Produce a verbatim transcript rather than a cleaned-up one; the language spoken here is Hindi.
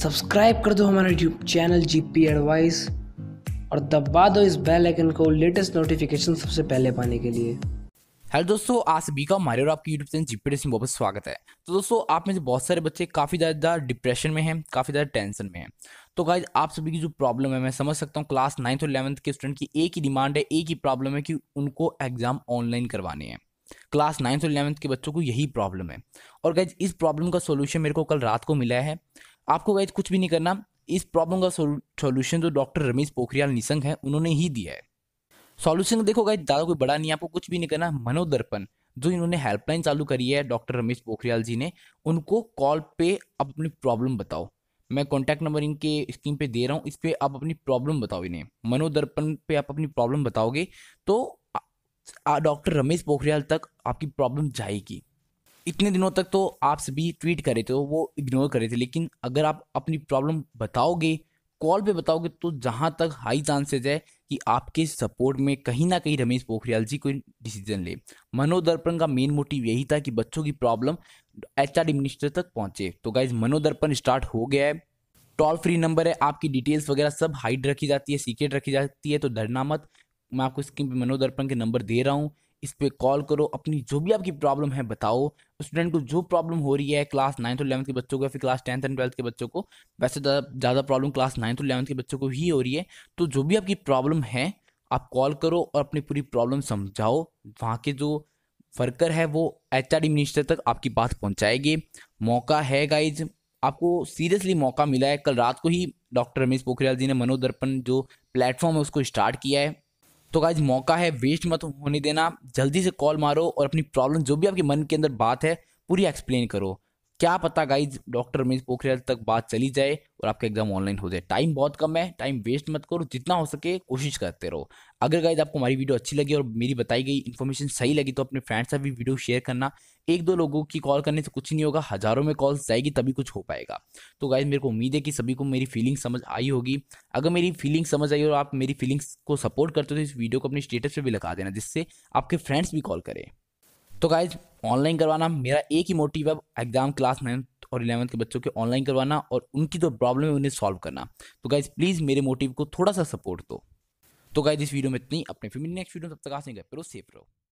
सब्सक्राइब कर दो हमारा यूट्यूब चैनल जीपी एडवाइस और दबा दो इस बेल आइकन को लेटेस्ट नोटिफिकेशन सबसे पहले पाने के लिए। हेलो दोस्तों, आज सभी का हमारे और आपकी यूट्यूब चैनल जीपी एडवाइस में वापस स्वागत है। तो दोस्तों, आप में से बहुत सारे बच्चे काफ़ी ज़्यादा डिप्रेशन में हैं, काफ़ी ज़्यादा टेंशन में हैं। तो गाइज, आप सभी की जो प्रॉब्लम है मैं समझ सकता हूँ। क्लास नाइन्थ और इलेवंथ के स्टूडेंट की एक ही डिमांड है, एक ही प्रॉब्लम है कि उनको एग्जाम ऑनलाइन करवाने हैं। क्लास नाइन्थ और इलेवंथ के बच्चों को यही प्रॉब्लम है। और गाइज, इस प्रॉब्लम का सोल्यूशन मेरे को कल रात को मिला है। आपको गाइज कुछ भी नहीं करना, इस प्रॉब्लम का सोल्यूशन जो डॉक्टर रमेश पोखरियाल निशंक है उन्होंने ही दिया है। सॉल्यूशन देखो गाइस, ज़्यादा कोई बड़ा नहीं है, आपको कुछ भी नहीं करना। मनोदर्पण जो इन्होंने हेल्पलाइन चालू करी है डॉक्टर रमेश पोखरियाल जी ने, उनको कॉल पे आप अपनी प्रॉब्लम बताओ। मैं कॉन्टैक्ट नंबर इनके स्क्रीन पे दे रहा हूँ, इस पे आप अपनी प्रॉब्लम बताओ इन्हें। मनोदर्पण पे आप अपनी प्रॉब्लम बताओगे तो डॉक्टर रमेश पोखरियाल तक आपकी प्रॉब्लम जाएगी। इतने दिनों तक तो आप सभी ट्वीट कर रहे थे, वो इग्नोर कर रहे थे, लेकिन अगर आप अपनी प्रॉब्लम बताओगे, कॉल पे बताओगे, तो जहां तक हाई चांसेज है कि आपके सपोर्ट में कहीं ना कहीं रमेश पोखरियाल जी कोई डिसीजन ले। मनोदर्पण का मेन मोटिव यही था कि बच्चों की प्रॉब्लम एचआर मिनिस्टर तक पहुंचे। तो गाइज, मनोदर्पण स्टार्ट हो गया है। टोल फ्री नंबर है, आपकी डिटेल्स वगैरह सब हाइड रखी जाती है, सीक्रेट रखी जाती है, तो डरना मत। मैं आपको स्क्रीन पे मनोदर्पण के नंबर दे रहा हूँ, इस पे कॉल करो, अपनी जो भी आपकी प्रॉब्लम है बताओ। स्टूडेंट को जो प्रॉब्लम हो रही है, क्लास नाइन्थ और इलेवंथ के बच्चों को या फिर क्लास टेंथ एंड ट्वेल्थ के बच्चों को, वैसे ज़्यादा प्रॉब्लम क्लास नाइन्थ और इलेवंथ के बच्चों को ही हो रही है। तो जो भी आपकी प्रॉब्लम है आप कॉल करो और अपनी पूरी प्रॉब्लम समझाओ। वहाँ के जो वर्कर है वो एचआरडी मिनिस्टर तक आपकी बात पहुँचाएगी। मौका है गाइज, आपको सीरियसली मौका मिला है। कल रात को ही डॉक्टर रमेश पोखरियाल जी ने मनोदर्पण जो प्लेटफॉर्म है उसको स्टार्ट किया है। तो गाइज, मौका है, वेस्ट मत होने देना। जल्दी से कॉल मारो और अपनी प्रॉब्लम जो भी आपके मन के अंदर बात है पूरी एक्सप्लेन करो। क्या पता गाइज डॉक्टर रमेश पोखरियाल तक बात चली जाए और आपका एग्जाम ऑनलाइन हो जाए। टाइम बहुत कम है, टाइम वेस्ट मत करो, जितना हो सके कोशिश करते रहो। अगर गाइज आपको हमारी वीडियो अच्छी लगी और मेरी बताई गई इन्फॉर्मेशन सही लगी तो अपने फ्रेंड्स से भी वीडियो शेयर करना। एक दो लोगों की कॉल करने से कुछ नहीं होगा, हजारों में कॉल्स जाएगी तभी कुछ हो पाएगा। तो गाइज, मेरे को उम्मीद है कि सभी को मेरी फीलिंग समझ आई होगी। अगर मेरी फीलिंग समझ आई और आप मेरी फीलिंग्स को सपोर्ट करते हो तो इस वीडियो को अपने स्टेटस पे भी लगा देना, जिससे आपके फ्रेंड्स भी कॉल करें। तो गाइज, ऑनलाइन करवाना मेरा एक ही मोटिव है, एग्जाम क्लास नाइन्थ और इलेवंथ के बच्चों के ऑनलाइन करवाना और उनकी जो प्रॉब्लम है उन्हें सॉल्व करना। तो गाइज, प्लीज़ मेरे मोटिव को थोड़ा सा सपोर्ट दो। तो गाइज, इस वीडियो में इतनी, अपने फिर नेक्स्ट वीडियो तब तक आसे घर पर सेफ रहो।